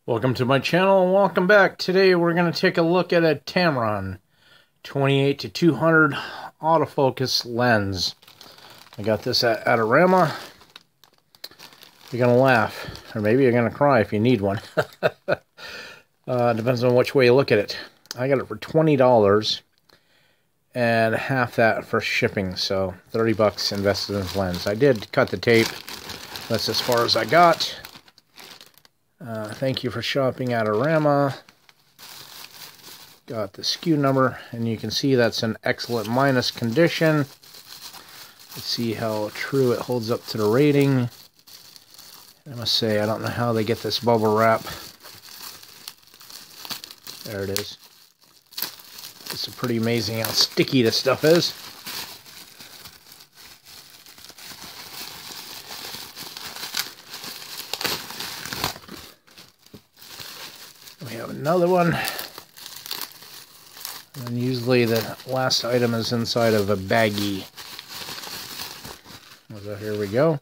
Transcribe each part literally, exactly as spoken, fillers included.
Welcome to my channel and welcome back. Today we're going to take a look at a Tamron twenty-eight to two hundred autofocus lens. I got this at Adorama. You're going to laugh, or maybe you're going to cry if you need one. uh, depends on which way you look at it. I got it for twenty dollars and half that for shipping, so thirty bucks invested in this lens. I did cut the tape. That's as far as I got. Uh, thank you for shopping at Adorama. Got the S K U number, and you can see that's in excellent minus condition. Let's see how true it holds up to the rating. I must say, I don't know how they get this bubble wrap. There it is. It's pretty amazing how sticky this stuff is. We have another one, and usually the last item is inside of a baggie. So here we go.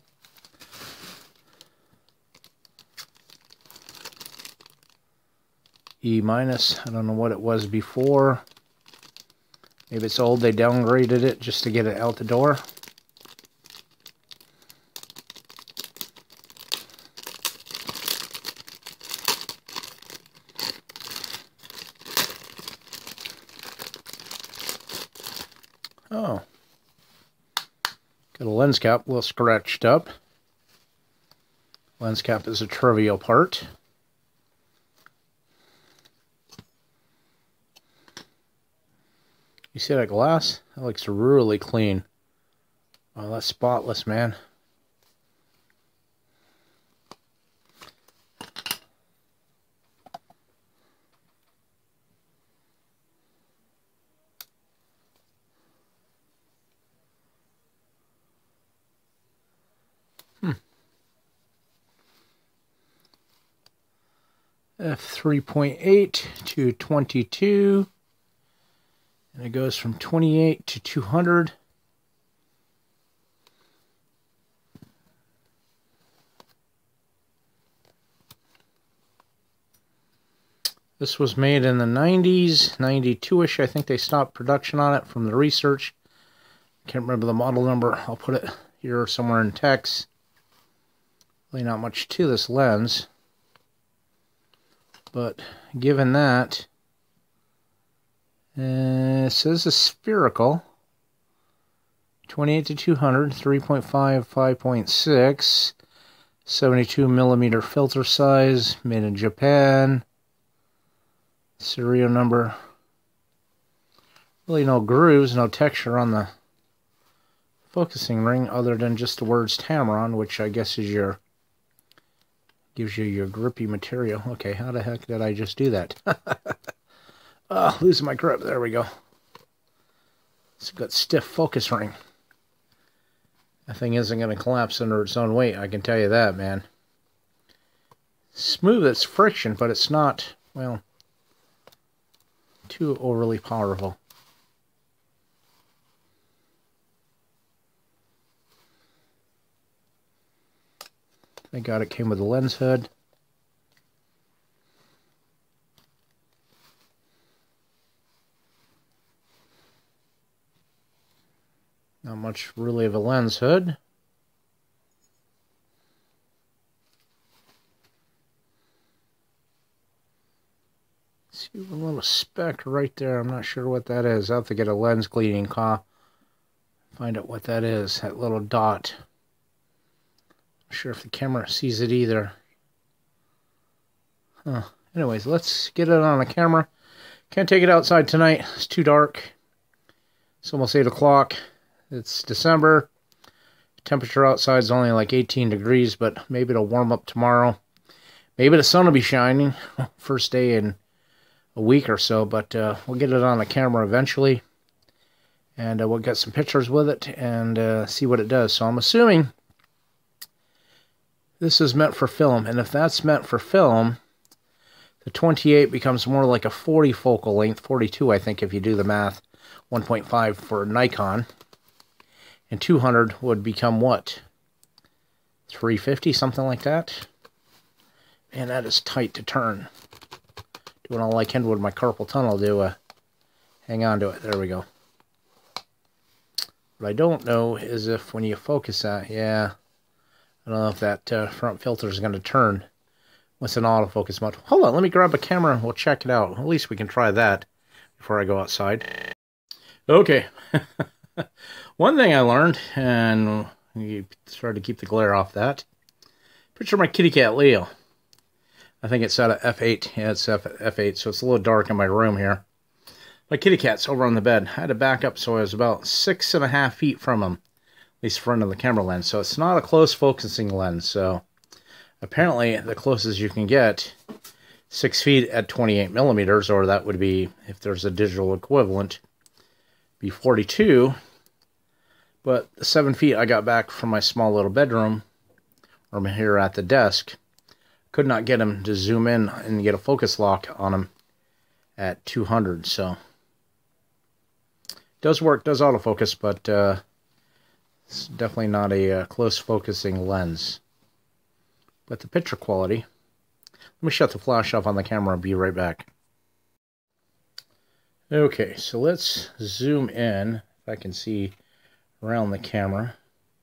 E minus, I don't know what it was before. Maybe it's old, they downgraded it just to get it out the door. Oh, got a lens cap, a little scratched up. Lens cap is a trivial part. You see that glass? That looks really clean. Oh, that's spotless, man. Hmm. F three point eight to twenty-two. And it goes from twenty-eight to two hundred. This was made in the nineties, ninety-two-ish. I think they stopped production on it from the research. Can't remember the model number. I'll put it here somewhere in text. Really not much to this lens. But given that, Uh, it says a spherical, twenty-eight to two hundred, three point five, five point six, seventy-two millimeter filter size, made in Japan, serial number. Really no grooves, no texture on the focusing ring other than just the words Tamron, which I guess is your, gives you your grippy material. Okay, how the heck did I just do that? Oh, losing my grip. There we go. It's got stiff focus ring. That thing isn't going to collapse under its own weight, I can tell you that, man. Smooth as friction, but it's not, well, too overly powerful. Thank God it came with a lens hood. Not much really of a lens hood. See a little speck right there. I'm not sure what that is. I'll have to get a lens cleaning claw. Find out what that is. That little dot. Not sure if the camera sees it either. Huh. Anyways, let's get it on a camera. Can't take it outside tonight. It's too dark. It's almost eight o'clock. It's December. Temperature outside is only like eighteen degrees, but maybe it'll warm up tomorrow. Maybe the sun will be shining. First day in a week or so, but uh, we'll get it on the camera eventually. And uh, we'll get some pictures with it and uh, see what it does. So I'm assuming this is meant for film. And if that's meant for film, the twenty-eight becomes more like a forty focal length. forty-two, I think, if you do the math. one point five for Nikon. And two hundred would become what? three fifty, something like that? And that is tight to turn. Doing all I can with my carpal tunnel to uh, hang on to it. There we go. What I don't know is if when you focus that, yeah, I don't know if that uh, front filter is going to turn with an autofocus mode. Hold on, let me grab a camera and we'll check it out. At least we can try that before I go outside. Okay. One thing I learned, and you try to keep the glare off that. Picture my kitty cat, Leo. I think it's at a F eight. Yeah, it's F eight, so it's a little dark in my room here. My kitty cat's over on the bed. I had to back up so I was about six and a half feet from him. At least front of the camera lens. So it's not a close focusing lens. So apparently the closest you can get, six feet at twenty-eight millimeters, or that would be, if there's a digital equivalent, be forty-two. But the seven feet I got back from my small little bedroom, or here at the desk, could not get him to zoom in and get a focus lock on him at two hundred. So does work, does autofocus, but uh, it's definitely not a uh, close focusing lens. But the picture quality. Let me shut the flash off on the camera and be right back. Okay, so let's zoom in, if I can see around the camera.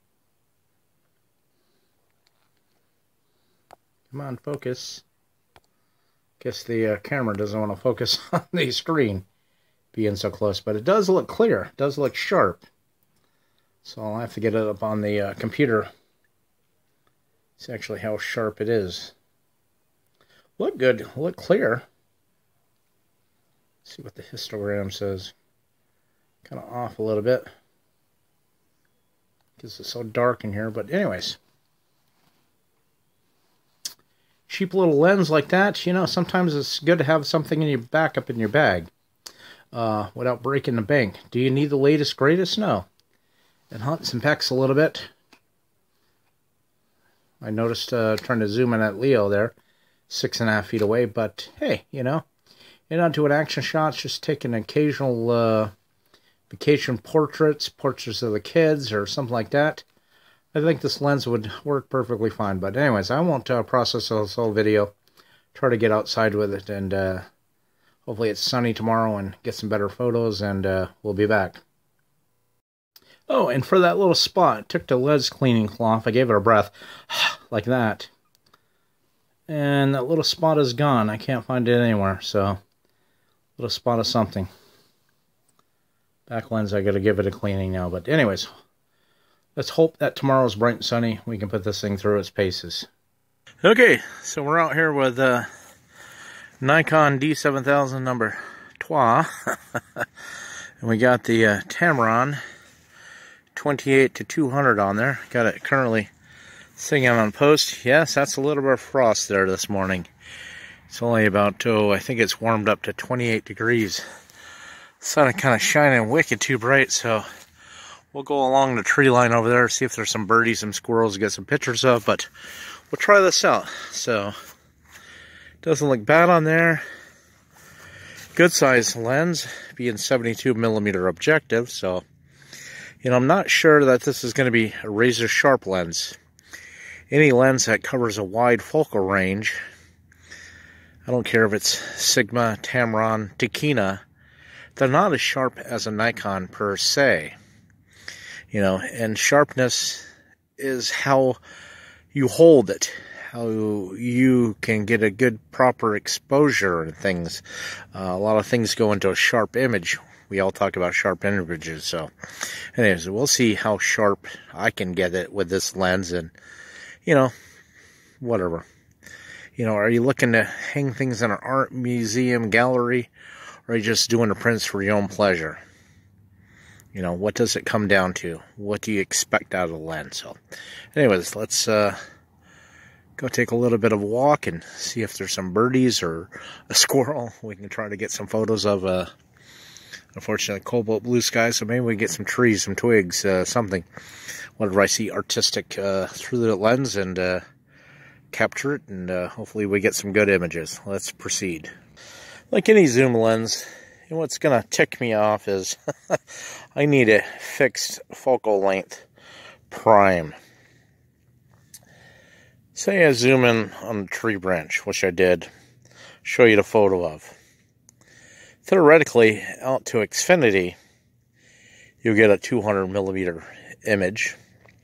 Come on, focus. Guess the uh, camera doesn't want to focus on the screen being so close, but it does look clear. It does look sharp. So I'll have to get it up on the uh, computer. See actually how sharp it is. Look good, look clear. Let's see what the histogram says. Kind of off a little bit because it's so dark in here, but anyways. Cheap little lens like that, you know, sometimes it's good to have something in your backup in your bag uh, without breaking the bank. Do you need the latest, greatest? No. It hunts and pecks a little bit. I noticed uh, trying to zoom in at Leo there, six and a half feet away, but hey, you know, you're not doing action shots, just taking occasional uh, vacation portraits, portraits of the kids or something like that. I think this lens would work perfectly fine. But anyways, I won't uh, process this whole video. Try to get outside with it, and uh, hopefully it's sunny tomorrow and get some better photos, and uh, we'll be back. Oh, and for that little spot, I took the lens cleaning cloth. I gave it a breath, like that. And that little spot is gone. I can't find it anywhere, so little spot of something. Back lens, I got to give it a cleaning now. But anyways, let's hope that tomorrow's bright and sunny. We can put this thing through its paces. Okay, so we're out here with uh, Nikon D seven thousand number two. And we got the uh, Tamron twenty-eight to two hundred on there. Got it currently sitting out on post. Yes, that's a little bit of frost there this morning. It's only about, oh, I think it's warmed up to twenty-eight degrees. Sun is kind of shining wicked too bright, so we'll go along the tree line over there, see if there's some birdies, some squirrels to get some pictures of, but we'll try this out. So, doesn't look bad on there. Good size lens, being seventy-two millimeter objective, so, you know, I'm not sure that this is going to be a razor sharp lens. Any lens that covers a wide focal range, I don't care if it's Sigma, Tamron, Takina, they're not as sharp as a Nikon per se. You know, and sharpness is how you hold it, how you can get a good proper exposure and things. Uh, a lot of things go into a sharp image. We all talk about sharp images, so anyways, we'll see how sharp I can get it with this lens, and, you know, whatever. You know, are you looking to hang things in an art museum gallery, or are you just doing the prints for your own pleasure? You know, what does it come down to? What do you expect out of the lens? So, anyways, let's uh, go take a little bit of a walk and see if there's some birdies or a squirrel. We can try to get some photos of, uh, unfortunately, cobalt blue sky, so maybe we get some trees, some twigs, uh, something. Whatever I see artistic uh, through the lens, and uh, capture it, and uh, hopefully we get some good images. Let's proceed. Like any zoom lens, and what's going to tick me off is I need a fixed focal length prime. Say I zoom in on a tree branch, which I did, show you the photo of. Theoretically, out to Xfinity, you'll get a two hundred millimeter image.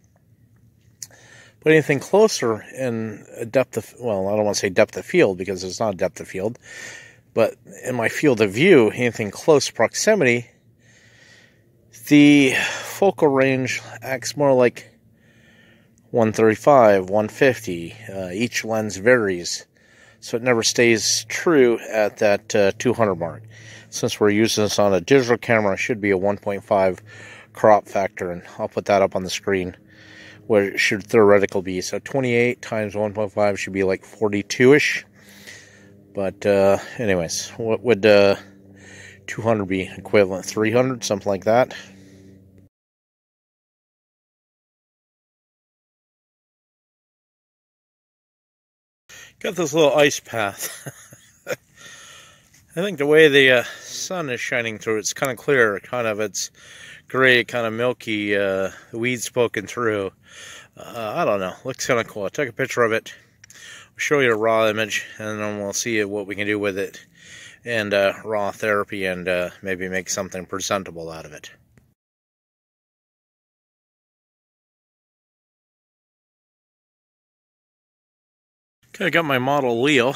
But anything closer in a depth of, well, I don't want to say depth of field because it's not depth of field, but in my field of view, anything close proximity, the focal range acts more like one thirty-five, one fifty. Uh, each lens varies, so it never stays true at that uh, two hundred mark. Since we're using this on a digital camera, it should be a one point five crop factor, and I'll put that up on the screen where it should theoretically be. So twenty-eight times one point five should be like forty-two-ish. But uh, anyways, what would uh, two hundred be equivalent? three hundred, something like that. Got this little ice path. I think the way the uh, sun is shining through, it's kind of clear, kind of, it's gray, kind of milky, uh, the weeds poking through. Uh, I don't know, looks kind of cool. I took a picture of it, I'll show you a raw image, and then we'll see what we can do with it, and uh, raw therapy, and uh, maybe make something presentable out of it. Okay, I got my model Leo,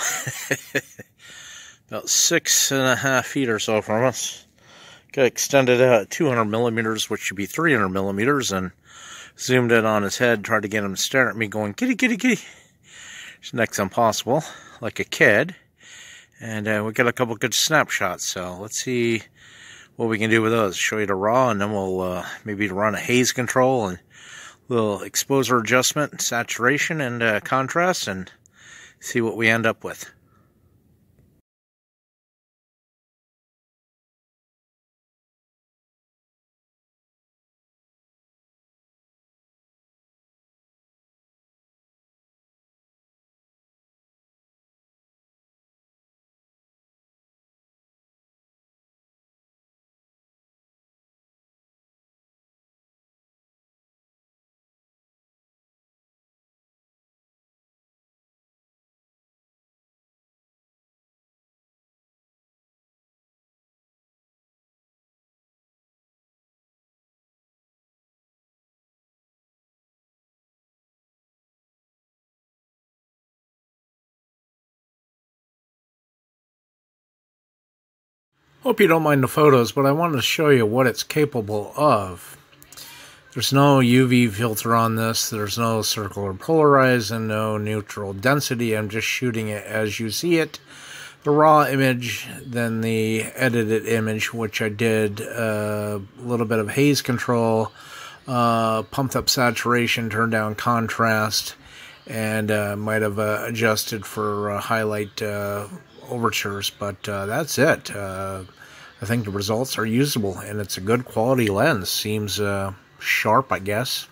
about six and a half feet or so from us. Got extended out at two hundred millimeters, which should be three hundred millimeters, and zoomed in on his head, tried to get him to stare at me going, kitty, kitty, kitty. It's next impossible, like a kid. And uh, we got a couple good snapshots, so let's see what we can do with those. Show you the raw, and then we'll uh, maybe run a haze control and a little exposure adjustment, saturation, and uh, contrast, and see what we end up with. Hope you don't mind the photos, but I wanted to show you what it's capable of. There's no U V filter on this, there's no circular polarize, and no neutral density. I'm just shooting it as you see it. The raw image, then the edited image, which I did uh, a little bit of haze control, uh, pumped up saturation, turned down contrast, and uh, might have uh, adjusted for uh, highlight uh, overtures, but uh, that's it. Uh, I think the results are usable, and it's a good quality lens. Seems uh, sharp, I guess.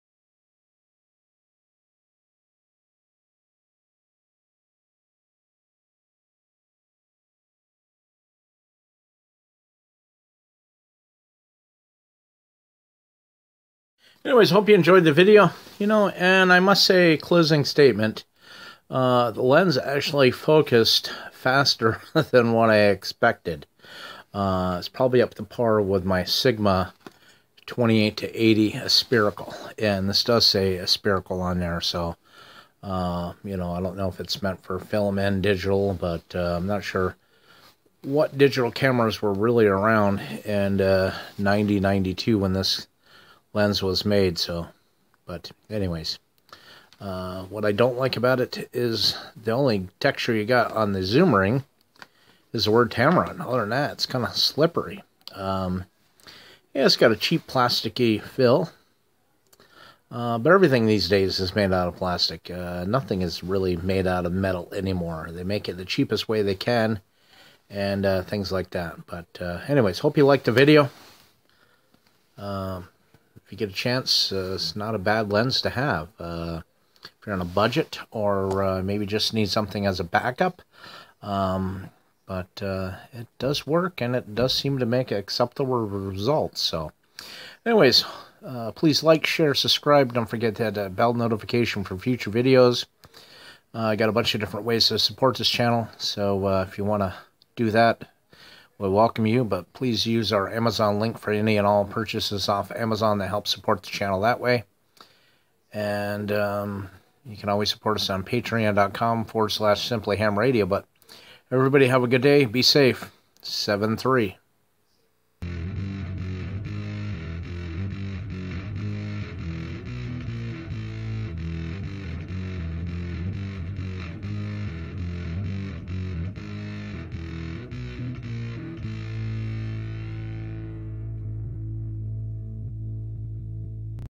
Anyways, hope you enjoyed the video. You know, and I must say, closing statement. Uh, the lens actually focused faster than what I expected. Uh, it's probably up to par with my Sigma twenty-eight to eighty spherical, and this does say spherical on there, so uh, you know, I don't know if it's meant for film and digital, but uh, I'm not sure what digital cameras were really around in uh, ninety ninety-two when this lens was made. So, but anyways. Uh, what I don't like about it is the only texture you got on the zoom ring is the word Tamron. Other than that, it's kind of slippery. Um, yeah, it's got a cheap plasticky fill. Uh, but everything these days is made out of plastic. Uh, nothing is really made out of metal anymore. They make it the cheapest way they can, and uh, things like that. But uh, anyways, hope you liked the video. Uh, if you get a chance, uh, it's not a bad lens to have. Uh, If you're on a budget, or uh, maybe just need something as a backup. Um, but uh, it does work, and it does seem to make acceptable results. So, anyways, uh, please like, share, subscribe. Don't forget to hit that bell notification for future videos. Uh, I got a bunch of different ways to support this channel, so uh, if you want to do that, we welcome you, but please use our Amazon link for any and all purchases off Amazon that help support the channel that way. And um, you can always support us on patreon.com forward slash simply ham radio. But everybody have a good day. Be safe. seven three.